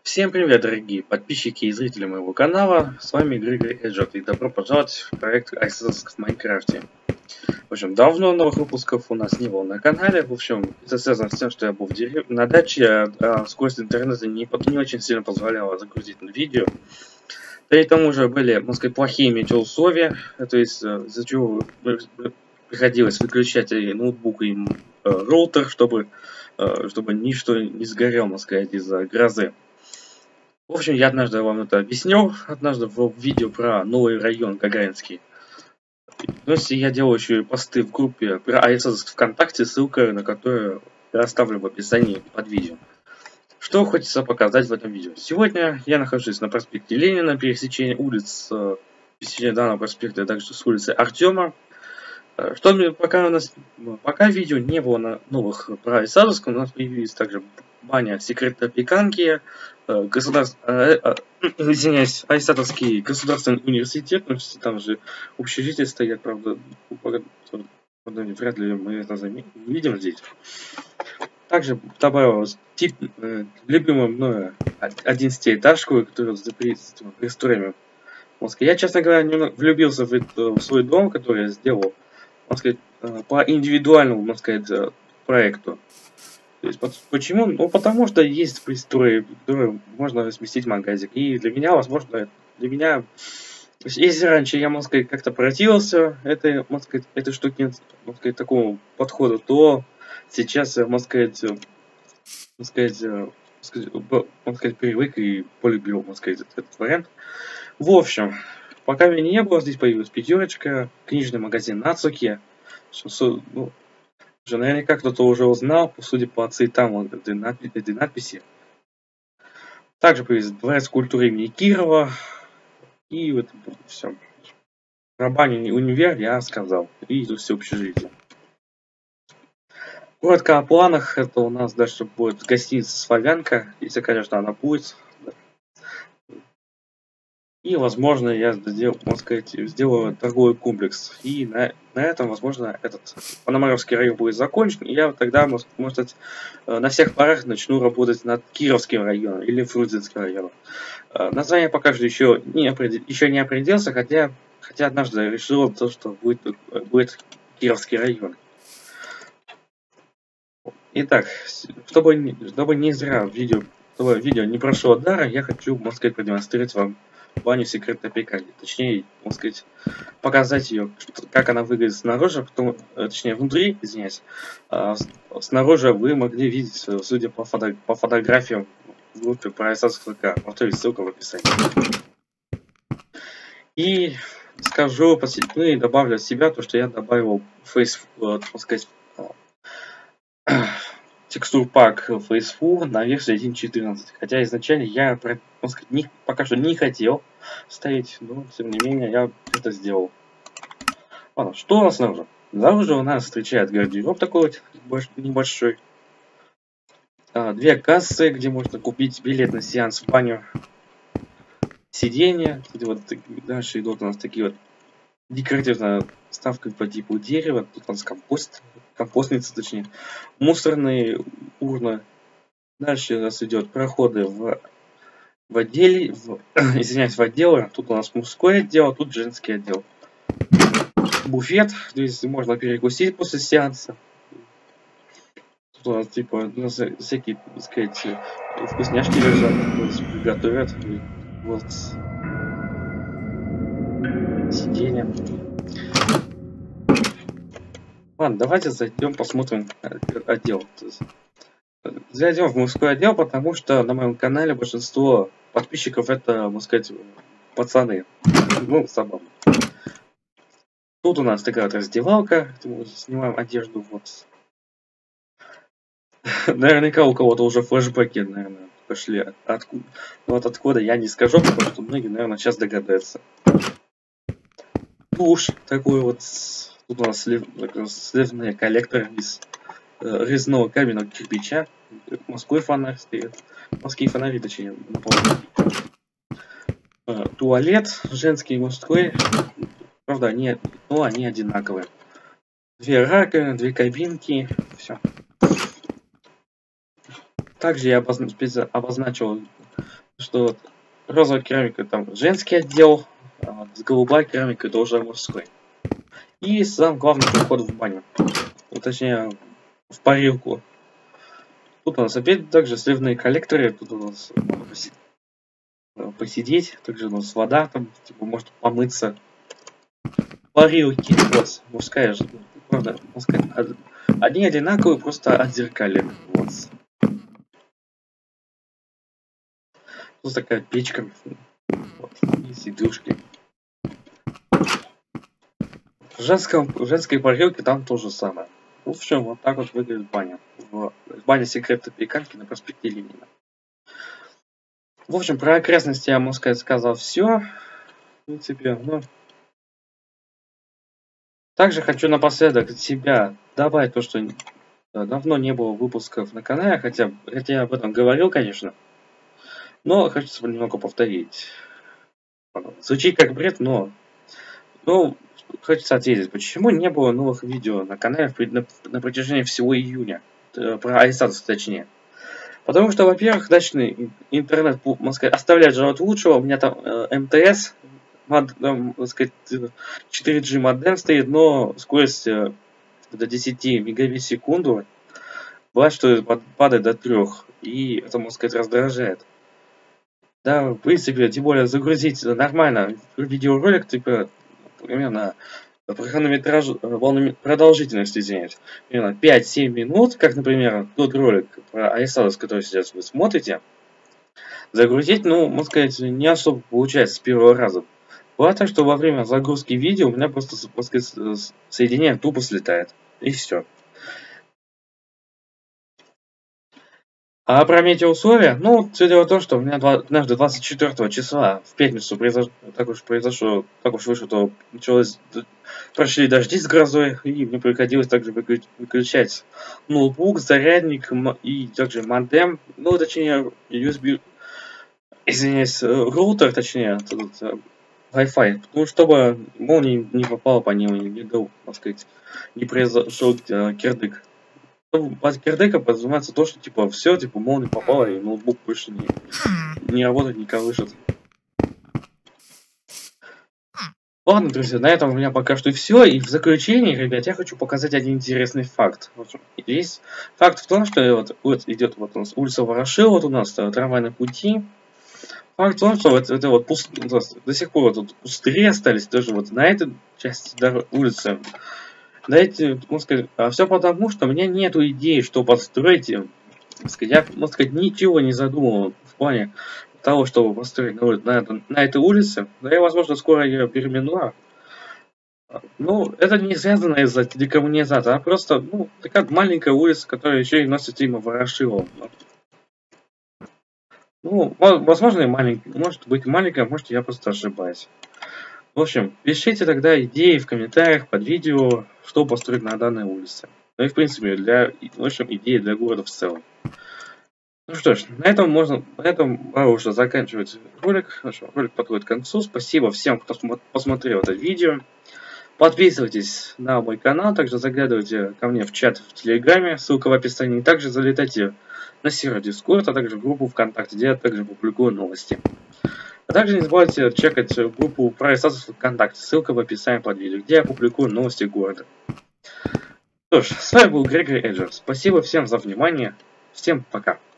Всем привет, дорогие подписчики и зрители моего канала, с вами Григорий Эджот, и добро пожаловать в проект Айсадовск в Майнкрафте. В общем, давно новых выпусков у нас не было на канале, в общем, это связано с тем, что я был в на даче, а скорость интернета не очень сильно позволяла загрузить видео. Да и к тому же были, можно сказать, плохие метеоусловия, то есть из-за чего приходилось выключать и ноутбук, и роутер, чтобы ничто не сгорело, можно сказать, из-за грозы. В общем, я однажды вам это объяснил, однажды в видео про новый район Гагаринский. Но если я делаю еще и посты в группе про Айсадовск ВКонтакте, ссылка на которую я оставлю в описании под видео. Что хочется показать в этом видео? Сегодня я нахожусь на проспекте Ленина, пересечение улиц, пересечение данного проспекта, также с улицы Артема. Пока видео не было на новых про Айсадовск, у нас появились также баня секретной пиканки, извиняюсь, Айсадовский государственный университет, там же общежитие стоят, правда, вряд ли мы это видим здесь. Также добавилось любимую мною 11-этажку, которую пристроим в Москве. Я, честно говоря, немного влюбился в свой дом, который я сделал, можно сказать, по индивидуальному, можно сказать, проекту. То есть, почему? Ну, потому что есть пристрои, которые можно разместить магазик. И для меня, возможно, если раньше я, можно сказать, как-то противился этой штуке, можно сказать, такому подходу, то сейчас, можно сказать, привык и полюбил, можно сказать, этот вариант. В общем, пока меня не было, здесь появилась пятерочка, книжный магазин Нацуки. Ну, уже наверняка кто-то уже узнал, судя по цветам этой надписи. Также появился дворец культуры имени Кирова. И вот все. Про баню универ я сказал. И тут все общежитие. Коротко о планах. Это у нас дальше будет гостиница «Славянка». Если, конечно, она будет. И, возможно, я сделаю торговый комплекс. И на этом, возможно, этот Пономаревский район будет закончен. И я тогда, может, на всех парах начну работать над Кировским районом или Фрунзенским районом. Название пока что еще не определился, хотя однажды решил то, что будет Кировский район. Итак, чтобы не зря чтобы видео не прошло даром, я хочу, можно сказать, продемонстрировать вам баню секретной пекарни. Точнее, можно сказать, показать ее, как она выглядит снаружи, точнее внутри, извиняюсь. Снаружи вы могли видеть, судя по фотографиям в группе про Айсадовск ВК. Повторюсь, ссылка в описании. И скажу, ну и добавлю от себя то, что я добавил можно сказать, текстур пак FaceFur на версии 1.14. Хотя изначально я пока что не хотел ставить, но тем не менее я это сделал. Ладно, что у нас снаружи? Снаружи у нас встречает гардероб такой вот небольшой. Две кассы, где можно купить билет на сеанс в баню. Сиденья. Вот дальше идут у нас такие вот декоративная вставка по типу дерева. Тут у нас компостница, точнее, мусорные урны. Дальше у нас идет проходы в отделе, извиняюсь, в отделы. Тут у нас мужской отдел, а тут женский отдел. Буфет, здесь можно перекусить после сеанса. Тут у нас типа всякие, так сказать, вкусняшки лежат, готовят. Вот сиденья. Ладно, давайте зайдем, посмотрим отдел. Зайдем в мужской отдел, потому что на моем канале большинство подписчиков это, можно сказать, пацаны. Ну, забавно. Тут у нас такая вот раздевалка, мы снимаем одежду, вот. Наверняка у кого-то уже флешбеки, наверное, пошли. Откуда? Ну, вот откуда я не скажу, потому что многие, наверное, сейчас догадаются. Душ такой вот. Тут у нас сливные коллекторы из резного каменного кирпича. Морской фонарь стоит. Морские фонари, точнее, туалет женский и мужской. Правда, они одинаковые. Две раковины, две кабинки. Все. Также я обозначил что вот розовая керамика там женский отдел, а с голубой керамикой это уже мужской. И сам главный проход в баню. Ну, точнее, в парилку. Тут у нас опять также сливные коллекторы. Тут у нас можно посидеть. Также у нас вода, там, типа, может помыться. Парилки у вас мужская же. Правда, мужская. Одни одинаковые, просто отзеркалены у вас. Тут такая печка. Вот, и сидушки. В женской парилке там то же самое. В общем, вот так вот выглядит баня. Баня секрета Пеканки на проспекте Ленина. В общем, про окрестности я, можно сказать, сказал все. В принципе, ну. Также хочу напоследок от себя добавить то, что давно не было выпусков на канале, хотя я об этом говорил, конечно. Но хочется немного повторить. Звучит как бред, но хочется ответить, почему не было новых видео на канале на протяжении всего июня. Про Айсадс, точнее. Потому что, во-первых, дачный интернет, можно сказать, оставляет желать лучшего. У меня там МТС, можно сказать, 4G модем стоит, но скорость до 10 мегабит в секунду. Бывает, что падает до 3. И это, можно сказать, раздражает. Да, в принципе, тем более загрузить нормально видеоролик, типа, примерно по хронометражу, продолжительности, извиняюсь, примерно 5-7 минут, как, например, тот ролик про Айсадс, который сейчас вы смотрите, загрузить, ну, можно сказать, не особо получается с первого раза. Бывает так, что во время загрузки видео у меня просто, можно сказать, соединение тупо слетает. И все. А про метеоусловия, ну, все дело в том, что у меня однажды 24 числа в пятницу так уж вышло, то прошли дожди с грозой, и мне приходилось также выключать ноутбук, зарядник и также модем, ну, точнее, USB, извиняюсь, роутер, точнее, Wi-Fi, ну, чтобы молния не попала по нему, не дал, так сказать, не произошел кирдык. Под кирдеком подразумевается то, что типа все, типа молния попала и ноутбук больше не работает, не колышет. Ладно, друзья, на этом у меня пока что все. И в заключение, ребят, я хочу показать один интересный факт. Есть факт в том, что вот идет вот у нас улица Ворошилова, вот у нас трамвайные пути. Факт в том, что это вот до сих пор вот пустыри остались тоже вот на этой части улицы. Дайте, можно сказать, все потому, что у меня нету идеи, что построить. Я, можно сказать, ничего не задумывал в плане того, чтобы построить на этой улице. Да, я, возможно, скоро ее переименую. Ну, это не связано из-за декоммунизации, а просто, ну, такая маленькая улица, которая еще и носит имя Ворошилова. Ну, возможно, и маленькая, может быть маленькая, может, я просто ошибаюсь. В общем, пишите тогда идеи в комментариях под видео, что построить на данной улице. Ну и в принципе, в общем, идеи для города в целом. Ну что ж, на этом пора уже заканчивать ролик. Ролик подходит к концу. Спасибо всем, кто посмотрел это видео. Подписывайтесь на мой канал, также заглядывайте ко мне в чат в Телеграме, ссылка в описании. Также залетайте на сервер Discord, а также в группу ВКонтакте, где я также публикую новости. А также не забывайте чекать группу про Айсадс ВКонтакте, ссылка в описании под видео, где я публикую новости города. Что ж, с вами был Грегори Эджер. Спасибо всем за внимание. Всем пока.